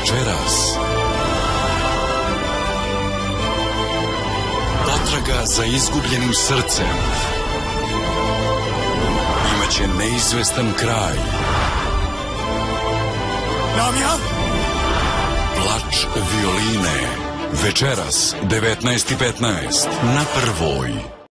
večeras. Potraga za izgubljenim srcem imaće neizvestan kraj. Damjan! Plač violine. Večeras, 19:15 na Prvoj.